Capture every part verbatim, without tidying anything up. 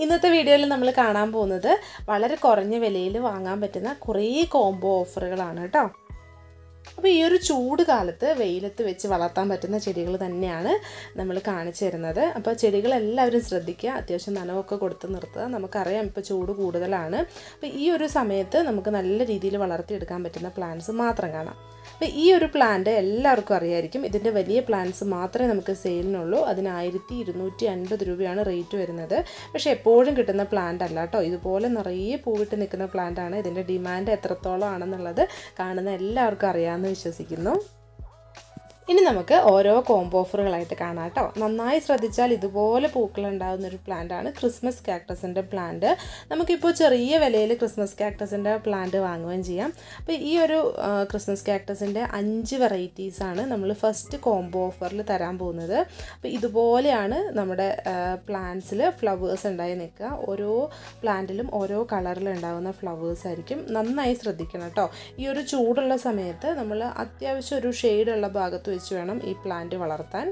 ഇന്നത്തെ വീഡിയോയിൽ നമ്മൾ കാണാൻ പോകുന്നത് വളരെ കുറഞ്ഞ വിലയിൽ വാങ്ങാൻ പറ്റുന്ന കുറേ കോംബോ ഓഫറുകളാണ് കേട്ടോ. അപ്പോൾ ഈ ഒരു ചൂട് കാലത്ത് വെയിലത്ത് വെച്ച് വളർത്താൻ പറ്റുന്ന ചെടികൾ തന്നെയാണ് നമ്മൾ കാണിച്ചു തരുന്നത്. അപ്പോൾ ചെടികളെല്ലാവരും ശ്രദ്ധിക്കുക, അത്യാവശ്യം നനവൊക്കെ കൊടുത്ത് നിർത്തുക. നമുക്കറിയാം ഇപ്പോൾ ചൂട് കൂടുതലാണ്. അപ്പോൾ ഈ ഒരു സമയത്ത് നമുക്ക് നല്ല രീതിയിൽ വളർത്തിയെടുക്കാൻ പറ്റുന്ന പ്ലാന്റ്സ് മാത്രം കാണാം. അപ്പോൾ ഈ ഒരു പ്ലാന്റ് എല്ലാവർക്കും അറിയായിരിക്കും. ഇതിൻ്റെ വലിയ പ്ലാന്റ്സ് മാത്രമേ നമുക്ക് സെയിലിനുള്ളൂ. അതിന് ആയിരത്തി ഇരുന്നൂറ്റി അൻപത് രൂപയാണ് റേറ്റ് വരുന്നത്. പക്ഷേ എപ്പോഴും കിട്ടുന്ന പ്ലാന്റ് അല്ല കേട്ടോ. ഇതുപോലെ നിറയെ പൂവിട്ട് നിൽക്കുന്ന പ്ലാന്റാണ്. ഇതിൻ്റെ ഡിമാൻഡ് എത്രത്തോളം ആണെന്നുള്ളത് കാണുന്ന എല്ലാവർക്കും അറിയാമെന്ന് വിശ്വസിക്കുന്നു. ഇനി നമുക്ക് ഓരോ കോംബോ ഓഫറുകളായിട്ട് കാണാം കേട്ടോ. നന്നായി ശ്രദ്ധിച്ചാൽ ഇതുപോലെ പൂക്കളുണ്ടാകുന്നൊരു പ്ലാന്റാണ് ക്രിസ്മസ് കാക്ടസിൻ്റെ പ്ലാന്റ്. നമുക്കിപ്പോൾ ചെറിയ വിലയിൽ ക്രിസ്മസ് കാക്ടസിൻ്റെ പ്ലാന്റ് വാങ്ങുകയും ചെയ്യാം. അപ്പോൾ ഈ ഒരു ക്രിസ്മസ് കാക്ടസിൻ്റെ അഞ്ച് വെറൈറ്റീസാണ് നമ്മൾ ഫസ്റ്റ് കോംബോ ഓഫറിൽ തരാൻ പോകുന്നത്. അപ്പോൾ ഇതുപോലെയാണ് നമ്മുടെ പ്ലാന്റ്സിൽ ഫ്ലവേഴ്സ് ഉണ്ടായി നിൽക്കുക. ഓരോ പ്ലാന്റിലും ഓരോ കളറിൽ ഉണ്ടാകുന്ന ഫ്ലവേഴ്സ് ആയിരിക്കും. നന്നായി ശ്രദ്ധിക്കണം കേട്ടോ. ഈ ഒരു ചൂടുള്ള സമയത്ത് നമ്മൾ അത്യാവശ്യം ഒരു ഷെയ്ഡുള്ള ഭാഗത്ത് വെച്ച് വേണം ഈ പ്ലാന്റ് വളർത്താൻ.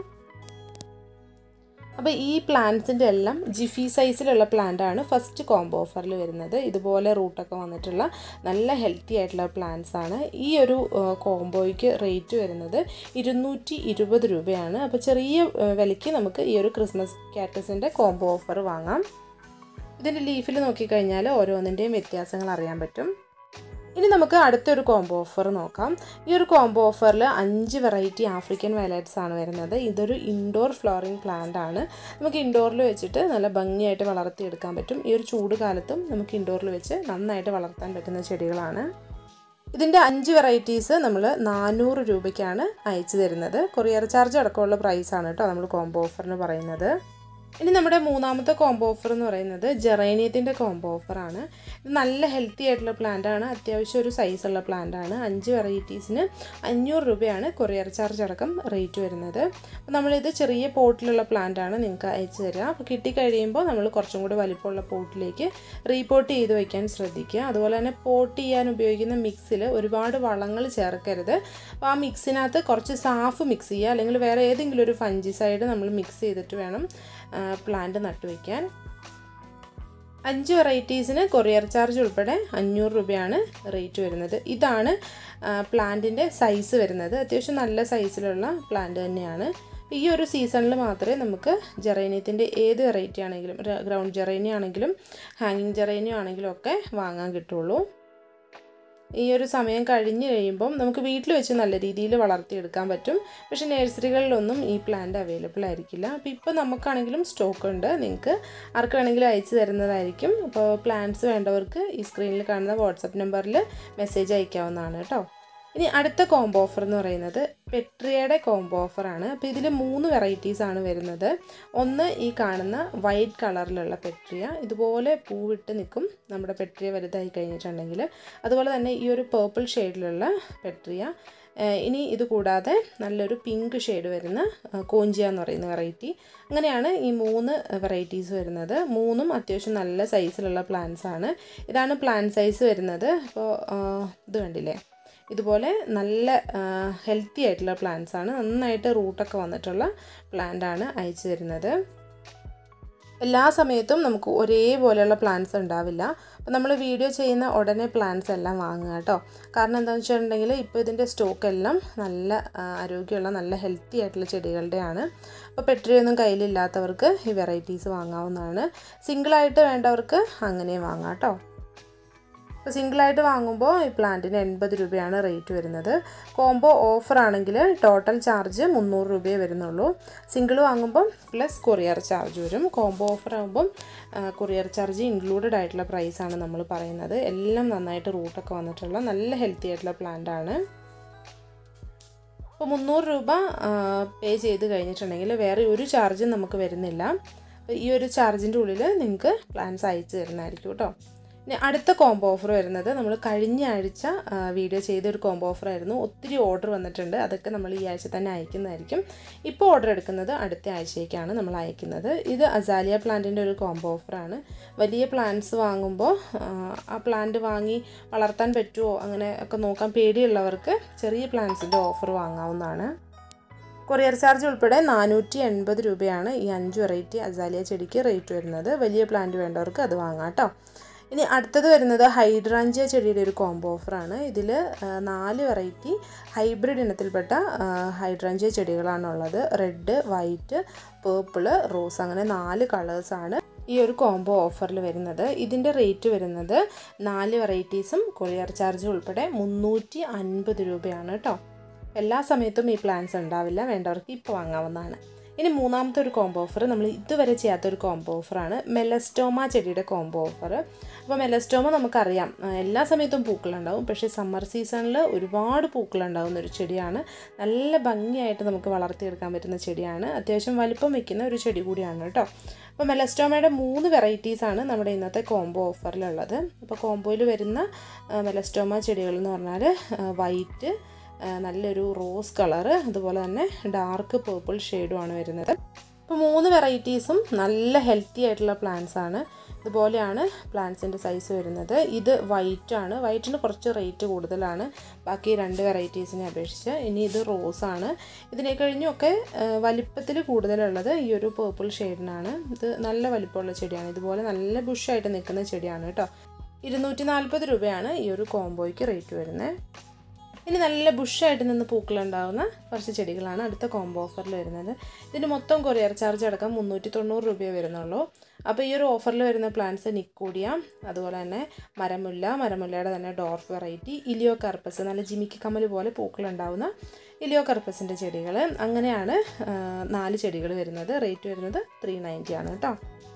അപ്പോൾ ഈ പ്ലാന്റ്സിൻ്റെ എല്ലാം ജിഫി സൈസിലുള്ള പ്ലാന്റാണ് ഫസ്റ്റ് കോംബോ ഓഫറിൽ വരുന്നത്. ഇതുപോലെ റൂട്ടൊക്കെ വന്നിട്ടുള്ള നല്ല ഹെൽത്തി ആയിട്ടുള്ള പ്ലാന്റ്സ് ആണ്. ഈ ഒരു കോംബോയ്ക്ക് റേറ്റ് വരുന്നത് ഇരുന്നൂറ്റി ഇരുപത് രൂപയാണ്. അപ്പോൾ ചെറിയ വിലയ്ക്ക് നമുക്ക് ഈ ഒരു ക്രിസ്മസ് കാക്ടസിൻ്റെ കോംബോ ഓഫർ വാങ്ങാം. ഇതിൻ്റെ ലീഫിൽ നോക്കിക്കഴിഞ്ഞാൽ ഓരോന്നിൻ്റെയും വ്യത്യാസങ്ങൾ അറിയാൻ പറ്റും. ഇനി നമുക്ക് അടുത്തൊരു കോംബോ ഓഫർ നോക്കാം. ഈ ഒരു കോംബോ ഓഫറിൽ അഞ്ച് വെറൈറ്റി ആഫ്രിക്കൻ വയലറ്റ്സ് ആണ് വരുന്നത്. ഇതൊരു ഇൻഡോർ ഫ്ലോറിംഗ് പ്ലാന്റ് ആണ്. നമുക്ക് ഇൻഡോറിൽ വെച്ചിട്ട് നല്ല ഭംഗിയായിട്ട് വളർത്തിയെടുക്കാൻ പറ്റും. ഈ ഒരു ചൂട് കാലത്തും നമുക്ക് ഇൻഡോറിൽ വെച്ച് നന്നായിട്ട് വളർത്താൻ പറ്റുന്ന ചെടികളാണ്. ഇതിൻ്റെ അഞ്ച് വെറൈറ്റീസ് നമ്മൾ നാനൂറ് രൂപയ്ക്കാണ് അയച്ചു തരുന്നത്. കൊറിയർ ചാർജ് അടക്കമുള്ള പ്രൈസാണ് കേട്ടോ നമ്മൾ കോംബോ ഓഫറിന് പറയുന്നത്. ഇനി നമ്മുടെ മൂന്നാമത്തെ കോംബോ ഓഫർ എന്ന് പറയുന്നത് ജെറേനിയത്തിൻ്റെ കോംബോ ഓഫറാണ്. ഇത് നല്ല ഹെൽത്തി ആയിട്ടുള്ള പ്ലാന്റാണ്. അത്യാവശ്യം ഒരു സൈസുള്ള പ്ലാന്റാണ്. അഞ്ച് വെറൈറ്റീസിന് അഞ്ഞൂറ് രൂപയാണ് കൊറിയർ ചാർജ് അടക്കം റേറ്റ് വരുന്നത്. അപ്പോൾ നമ്മളിത് ചെറിയ പോട്ടിലുള്ള പ്ലാന്റാണ് നിങ്ങൾക്ക് അയച്ചു തരിക. അപ്പോൾ കിട്ടിക്കഴിയുമ്പോൾ നമ്മൾ കുറച്ചും കൂടി വലിപ്പമുള്ള പോട്ടിലേക്ക് റീപോട്ട് ചെയ്ത് വയ്ക്കാൻ ശ്രദ്ധിക്കുക. അതുപോലെ തന്നെ പോട്ട് ചെയ്യാൻ ഉപയോഗിക്കുന്ന മിക്സിൽ ഒരുപാട് വളങ്ങൾ ചേർക്കരുത്. അപ്പോൾ ആ മിക്സിനകത്ത് കുറച്ച് സാഫ് മിക്സ് ചെയ്യുക, അല്ലെങ്കിൽ വേറെ ഏതെങ്കിലും ഒരു ഫംഗിസൈഡ് നമ്മൾ മിക്സ് ചെയ്തിട്ട് വേണം പ്ലാന്റ് നട്ടുവയ്ക്കാൻ. അഞ്ച് വെറൈറ്റീസിന് കൊറിയർ ചാർജ് ഉൾപ്പെടെ അഞ്ഞൂറ് രൂപയാണ് റേറ്റ് വരുന്നത്. ഇതാണ് പ്ലാന്റിൻ്റെ സൈസ് വരുന്നത്. അത്യാവശ്യം നല്ല സൈസിലുള്ള പ്ലാന്റ് തന്നെയാണ്. ഈ ഒരു സീസണിൽ മാത്രമേ നമുക്ക് ജെറേനിയത്തിൻ്റെ ഏത് വെറൈറ്റി ആണെങ്കിലും, ഗ്രൗണ്ട് ജെറേനിയ ആണെങ്കിലും ഹാങ്ങിങ് ജെറേനിയ ആണെങ്കിലും ഒക്കെ വാങ്ങാൻ കിട്ടുള്ളൂ. ഈ ഒരു സമയം കഴിഞ്ഞ് കഴിയുമ്പം നമുക്ക് വീട്ടിൽ വെച്ച് നല്ല രീതിയിൽ വളർത്തിയെടുക്കാൻ പറ്റും. പക്ഷേ നഴ്സറികളിലൊന്നും ഈ പ്ലാന്റ് അവൈലബിൾ ആയിരിക്കില്ല. അപ്പോൾ ഇപ്പോൾ നമുക്കാണെങ്കിലും സ്റ്റോക്ക് ഉണ്ട്. നിങ്ങൾക്ക് ആർക്കാണെങ്കിലും അയച്ചു തരുന്നതായിരിക്കും. അപ്പോൾ പ്ലാന്റ്സ് വേണ്ടവർക്ക് ഈ സ്ക്രീനിൽ കാണുന്ന വാട്സപ്പ് നമ്പറിൽ മെസ്സേജ് അയക്കാവുന്നതാണ് കേട്ടോ. ഇനി അടുത്ത കോംബോ ഓഫർ എന്ന് പറയുന്നത് പെട്രിയയുടെ കോംബോ ഓഫറാണ്. അപ്പോൾ ഇതിൽ മൂന്ന് വെറൈറ്റീസ് ആണ് വരുന്നത്. ഒന്ന് ഈ കാണുന്ന വൈറ്റ് കളറിലുള്ള പെട്രിയ. ഇതുപോലെ പൂവിട്ട് നിൽക്കും നമ്മുടെ പെട്രിയ വലുതായി കഴിഞ്ഞിട്ടുണ്ടെങ്കിൽ. അതുപോലെ തന്നെ ഈ ഒരു പേർപ്പിൾ ഷെയ്ഡിലുള്ള പെട്രിയ. ഇനി ഇത് കൂടാതെ നല്ലൊരു പിങ്ക് ഷെയ്ഡ് വരുന്ന കോഞ്ചിയ എന്ന് പറയുന്ന വെറൈറ്റി. അങ്ങനെയാണ് ഈ മൂന്ന് വെറൈറ്റീസ് വരുന്നത്. മൂന്നും അത്യാവശ്യം നല്ല സൈസിലുള്ള പ്ലാന്റ്സ് ആണ്. ഇതാണ് പ്ലാന്റ് സൈസ് വരുന്നത്. അപ്പോൾ ഇത് കണ്ടില്ലേ, ഇതുപോലെ നല്ല ഹെൽത്തി ആയിട്ടുള്ള പ്ലാന്റ്സ് ആണ്. നന്നായിട്ട് റൂട്ടൊക്കെ വന്നിട്ടുള്ള പ്ലാന്റാണ് അയച്ചു തരുന്നത്. എല്ലാ സമയത്തും നമുക്ക് ഒരേപോലെയുള്ള പ്ലാന്റ്സ് ഉണ്ടാവില്ല. അപ്പോൾ നമ്മൾ വീഡിയോ ചെയ്യുന്ന ഉടനെ പ്ലാന്റ്സ് എല്ലാം വാങ്ങുക കേട്ടോ. കാരണം എന്താണെന്ന് വെച്ചിട്ടുണ്ടെങ്കിൽ ഇപ്പോൾ ഇതിൻ്റെ സ്റ്റോക്ക് എല്ലാം നല്ല ആരോഗ്യമുള്ള നല്ല ഹെൽത്തി ആയിട്ടുള്ള ചെടികളുടെയാണ്. അപ്പോൾ പെട്രിയൊന്നും കയ്യിലില്ലാത്തവർക്ക് ഈ വെറൈറ്റീസ് വാങ്ങാവുന്നതാണ്. സിംഗിളായിട്ട് വേണ്ടവർക്ക് അങ്ങനെ വാങ്ങാം കേട്ടോ. അപ്പോൾ സിംഗിളായിട്ട് വാങ്ങുമ്പോൾ ഈ പ്ലാന്റിന് എൺപത് രൂപയാണ് റേറ്റ് വരുന്നത്. കോംബോ ഓഫർ ആണെങ്കിൽ ടോട്ടൽ ചാർജ് മുന്നൂറ് രൂപയെ വരുന്നുള്ളൂ. സിംഗിൾ വാങ്ങുമ്പം പ്ലസ് കൊറിയർ ചാർജ് വരും. കോംബോ ഓഫർ ആകുമ്പം കൊറിയർ ചാർജ് ഇൻക്ലൂഡഡ് ആയിട്ടുള്ള പ്രൈസാണ് നമ്മൾ പറയുന്നത്. എല്ലാം നന്നായിട്ട് റൂട്ടൊക്കെ വന്നിട്ടുള്ള നല്ല ഹെൽത്തി ആയിട്ടുള്ള പ്ലാന്റാണ്. അപ്പോൾ മുന്നൂറ് രൂപ പേ ചെയ്ത് കഴിഞ്ഞിട്ടുണ്ടെങ്കിൽ വേറെ ഒരു ചാർജും നമുക്ക് വരുന്നില്ല. അപ്പോൾ ഈ ഒരു ചാർജിൻ്റെ ഉള്ളിൽ നിങ്ങൾക്ക് പ്ലാന്റ്സ് അയച്ചു തരുന്നതായിരിക്കും കേട്ടോ. ഇനി അടുത്ത കോംബോ ഓഫർ വരുന്നത് നമ്മൾ കഴിഞ്ഞ ആഴ്ച വീഡിയോ ചെയ്തൊരു കോംബോ ഓഫറായിരുന്നു. ഒത്തിരി ഓർഡർ വന്നിട്ടുണ്ട്. അതൊക്കെ നമ്മൾ ഈ ആഴ്ച തന്നെ അയക്കുന്നതായിരിക്കും. ഇപ്പോൾ ഓർഡർ എടുക്കുന്നത് അടുത്ത ആഴ്ചയ്ക്കാണ് നമ്മൾ അയക്കുന്നത്. ഇത് അസാലിയ പ്ലാന്റിൻ്റെ ഒരു കോംബോ ഓഫറാണ്. വലിയ പ്ലാന്റ്സ് വാങ്ങുമ്പോൾ ആ പ്ലാന്റ് വാങ്ങി വളർത്താൻ പറ്റുമോ അങ്ങനെ ഒക്കെ നോക്കാൻ പേടിയുള്ളവർക്ക് ചെറിയ പ്ലാന്റ്സിൻ്റെ ഓഫർ വാങ്ങാവുന്നതാണ്. കൊറിയർ ചാർജ് ഉൾപ്പെടെ നാനൂറ്റി എൺപത് രൂപയാണ് ഈ അഞ്ച് വെറൈറ്റി അസാലിയ ചെടിക്ക് റേറ്റ് വരുന്നത്. വലിയ പ്ലാന്റ് വേണ്ടവർക്ക് അത് വാങ്ങാം കേട്ടോ. ഇനി അടുത്തത് വരുന്നത് ഹൈഡ്രാഞ്ചിയ ചെടിയുടെ ഒരു കോംബോ ഓഫറാണ്. ഇതിൽ നാല് വെറൈറ്റി ഹൈബ്രിഡ് ഇനത്തിൽപ്പെട്ട ഹൈഡ്രാഞ്ചിയ ചെടികളാണുള്ളത്. റെഡ്, വൈറ്റ്, പേർപ്പിള്, റോസ്, അങ്ങനെ നാല് കളേഴ്സാണ് ഈ ഒരു കോംബോ ഓഫറിൽ വരുന്നത്. ഇതിൻ്റെ റേറ്റ് വരുന്നത് നാല് വെറൈറ്റീസും കൊറിയർ ചാർജ് ഉൾപ്പെടെ മുന്നൂറ്റി അൻപത് രൂപയാണ് കേട്ടോ. എല്ലാ സമയത്തും ഈ പ്ലാന്റ്സ് ഉണ്ടാവില്ല, വേണ്ടവർക്ക് ഇപ്പോൾ വാങ്ങാവുന്നതാണ്. ഇനി മൂന്നാമത്തെ ഒരു കോംബോ ഓഫർ നമ്മൾ ഇതുവരെ ചെയ്യാത്തൊരു കോംബോ ഓഫറാണ് മെലസ്റ്റോമ ചെടിയുടെ കോംബോ ഓഫർ. അപ്പോൾ മെലസ്റ്റോമ നമുക്കറിയാം എല്ലാ സമയത്തും പൂക്കളുണ്ടാവും, പക്ഷേ സമ്മർ സീസണിൽ ഒരുപാട് പൂക്കളുണ്ടാകുന്ന ഒരു ചെടിയാണ്. നല്ല ഭംഗിയായിട്ട് നമുക്ക് വളർത്തിയെടുക്കാൻ പറ്റുന്ന ചെടിയാണ്. അത്യാവശ്യം വലിപ്പം വയ്ക്കുന്ന ഒരു ചെടി കൂടിയാണ് കേട്ടോ. അപ്പോൾ മെലസ്റ്റോമയുടെ മൂന്ന് വെറൈറ്റീസാണ് നമ്മുടെ ഇന്നത്തെ കോംബോ ഓഫറിലുള്ളത്. അപ്പോൾ കോംബോയിൽ വരുന്ന മെലസ്റ്റോമ ചെടികൾ എന്ന് പറഞ്ഞാൽ വൈറ്റ്, നല്ലൊരു റോസ് കളറ്, അതുപോലെ തന്നെ ഡാർക്ക് പേർപ്പിൾ ഷെയ്ഡുമാണ് വരുന്നത്. അപ്പോൾ മൂന്ന് വെറൈറ്റീസും നല്ല ഹെൽത്തി ആയിട്ടുള്ള പ്ലാന്റ്സ് ആണ്. ഇതുപോലെയാണ് പ്ലാന്റ്സിൻ്റെ സൈസ് വരുന്നത്. ഇത് വൈറ്റാണ്, വൈറ്റിന് കുറച്ച് റേറ്റ് കൂടുതലാണ് ബാക്കി രണ്ട് വെറൈറ്റീസിനെ അപേക്ഷിച്ച്. ഇനി ഇത് റോസാണ്. ഇതിനെ കഴിഞ്ഞൊക്കെ വലിപ്പത്തിൽ കൂടുതലുള്ളത് ഈ ഒരു പേർപ്പിൾ ഷെയ്ഡിനാണ്. ഇത് നല്ല വലിപ്പമുള്ള ചെടിയാണ്. ഇതുപോലെ നല്ല ബുഷായിട്ട് നിൽക്കുന്ന ചെടിയാണ് കേട്ടോ. ഇരുന്നൂറ്റി നാൽപ്പത് രൂപയാണ് ഈ ഒരു കോംബോയ്ക്ക് റേറ്റ് വരുന്നത്. ഇനി നല്ല ബുഷായിട്ട് നിന്ന് പൂക്കളുണ്ടാകുന്ന കുറച്ച് ചെടികളാണ് അടുത്ത കോംബോ ഓഫറിൽ വരുന്നത്. ഇതിന് മൊത്തം കൊറിയർ ചാർജ് അടക്കം മുന്നൂറ്റി തൊണ്ണൂറ് രൂപയെ വരുന്നുള്ളൂ. അപ്പോൾ ഈ ഒരു ഓഫറിൽ വരുന്ന പ്ലാന്റ്സ് നിക്കോഡിയ, അതുപോലെ തന്നെ മരമുല്ല, മരമുല്ലയുടെ തന്നെ ഡോർഫ് വെറൈറ്റി, ഇലിയോ കർപ്പസ്, നല്ല ജിമിക്ക് കമ്മൽ പോലെ പൂക്കളുണ്ടാകുന്ന ഇലിയോ കർപ്പസിൻ്റെ ചെടികൾ, അങ്ങനെയാണ് നാല് ചെടികൾ വരുന്നത്. റേറ്റ് വരുന്നത് ത്രീ നയൻറ്റി ആണ് കേട്ടോ.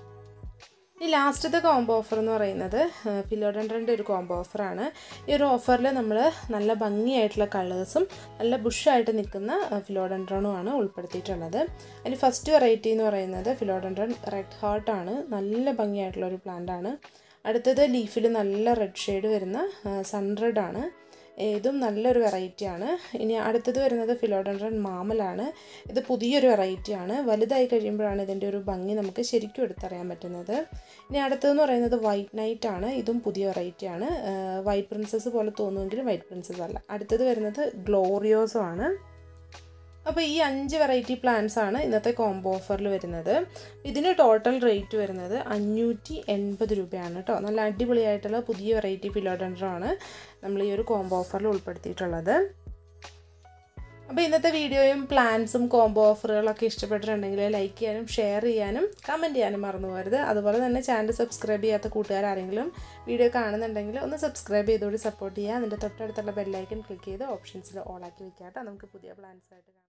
ഈ ലാസ്റ്റത്തെ കോംബോ ഓഫർ എന്ന് പറയുന്നത് ഫിലോഡൻഡ്രൻ്റെ ഒരു കോംബോ ഓഫറാണ്. ഈ ഒരു ഓഫറിൽ നമ്മൾ നല്ല ഭംഗിയായിട്ടുള്ള കളേഴ്സും നല്ല ബുഷായിട്ട് നിൽക്കുന്ന ഫിലോഡൻഡ്രനുമാണ് ഉൾപ്പെടുത്തിയിട്ടുള്ളത്. അതിന് ഫസ്റ്റ് വെറൈറ്റി എന്ന് പറയുന്നത് ഫിലോഡൻഡ്രൻ റെഡ് ഹാർട്ടാണ്. നല്ല ഭംഗിയായിട്ടുള്ളൊരു പ്ലാന്റാണ്. അടുത്തത് ലീഫിൽ നല്ല റെഡ് ഷെയ്ഡ് വരുന്ന സൺറെഡാണ്. ഇതും നല്ലൊരു വെറൈറ്റിയാണ്. ഇനി അടുത്തത് വരുന്നത് ഫിലോഡൻഡ്രൻ മാമലാണ്. ഇത് പുതിയൊരു വെറൈറ്റിയാണ്. വലുതായി കഴിയുമ്പോഴാണ് ഇതിൻ്റെ ഒരു ഭംഗി നമുക്ക് ശരിക്കും എടുത്തറിയാൻ പറ്റുന്നത്. ഇനി അടുത്തതെന്ന് പറയുന്നത് വൈറ്റ് നൈറ്റ് ആണ്. ഇതും പുതിയ വെറൈറ്റിയാണ്. വൈറ്റ് പ്രിൻസസ് പോലെ തോന്നുമെങ്കിലും വൈറ്റ് പ്രിൻസസ് അല്ല. അടുത്തത് വരുന്നത് ഗ്ലോറിയോസോ ആണ്. അപ്പോൾ ഈ അഞ്ച് വെറൈറ്റി പ്ലാന്റ്സ് ആണ് ഇന്നത്തെ കോംബോ ഓഫറിൽ വരുന്നത്. ഇതിന് ടോട്ടൽ റേറ്റ് വരുന്നത് അഞ്ഞൂറ്റി എൺപത് രൂപയാണ് കേട്ടോ. നല്ല അടിപൊളിയായിട്ടുള്ള പുതിയ വെറൈറ്റി ഫിലോഡൻഡ്രൻ ആണ് നമ്മൾ ഈ ഒരു കോംബോ ഓഫറിൽ ഉൾപ്പെടുത്തിയിട്ടുള്ളത്. അപ്പോൾ ഇന്നത്തെ വീഡിയോയും പ്ലാന്റ്സും കോംബോ ഓഫറുകളൊക്കെ ഇഷ്ടപ്പെട്ടിട്ടുണ്ടെങ്കിൽ ലൈക്ക് ചെയ്യാനും ഷെയർ ചെയ്യാനും കമൻറ്റ് ചെയ്യാനും മറന്നു പോകരുത്. അതുപോലെ തന്നെ ചാനൽ സബ്സ്ക്രൈബ് ചെയ്യാത്ത കൂട്ടുകാരെങ്കിലും വീഡിയോ കാണുന്നുണ്ടെങ്കിൽ ഒന്ന് സബ്സ്ക്രൈബ് ചെയ്തുകൂടി സപ്പോർട്ട് ചെയ്യുക. അതിൻ്റെ തൊട്ടടുത്തുള്ള ബെല്ലൈക്കൺ ക്ലിക്ക് ചെയ്ത് ഓപ്ഷൻസിൽ ഓളാക്കി വെക്കാം കേട്ടോ. നമുക്ക് പുതിയ പ്ലാന്റ്സ് ആയിട്ട് കാണാം.